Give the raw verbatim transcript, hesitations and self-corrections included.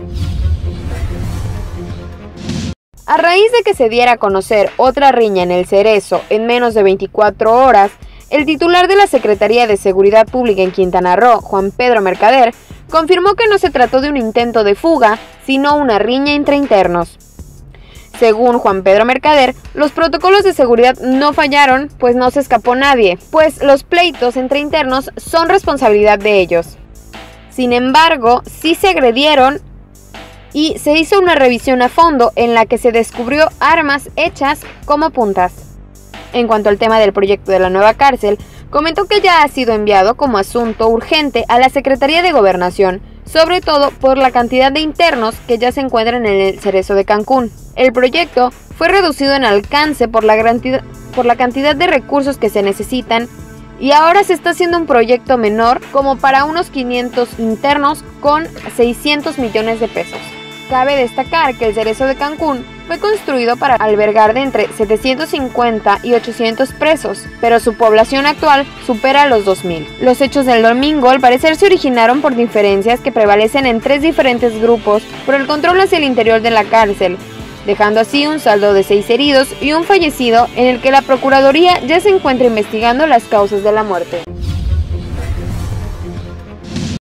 A raíz de que se diera a conocer otra riña en El Cerezo en menos de veinticuatro horas, el titular de la Secretaría de Seguridad Pública en Quintana Roo, Juan Pedro Mercader, confirmó que no se trató de un intento de fuga, sino una riña entre internos. Según Juan Pedro Mercader, los protocolos de seguridad no fallaron, pues no se escapó nadie, pues los pleitos entre internos son responsabilidad de ellos. Sin embargo, sí se agredieron y se hizo una revisión a fondo en la que se descubrió armas hechas como puntas. En cuanto al tema del proyecto de la nueva cárcel, comentó que ya ha sido enviado como asunto urgente a la Secretaría de Gobernación, sobre todo por la cantidad de internos que ya se encuentran en El Cerezo de Cancún. El proyecto fue reducido en alcance por la, cantidad, por la cantidad de recursos que se necesitan y ahora se está haciendo un proyecto menor como para unos quinientos internos con seiscientos millones de pesos. Cabe destacar que El Cerezo de Cancún fue construido para albergar de entre setecientos cincuenta y ochocientos presos, pero su población actual supera los dos mil. Los hechos del domingo al parecer se originaron por diferencias que prevalecen en tres diferentes grupos por el control hacia el interior de la cárcel, dejando así un saldo de seis heridos y un fallecido en el que la Procuraduría ya se encuentra investigando las causas de la muerte.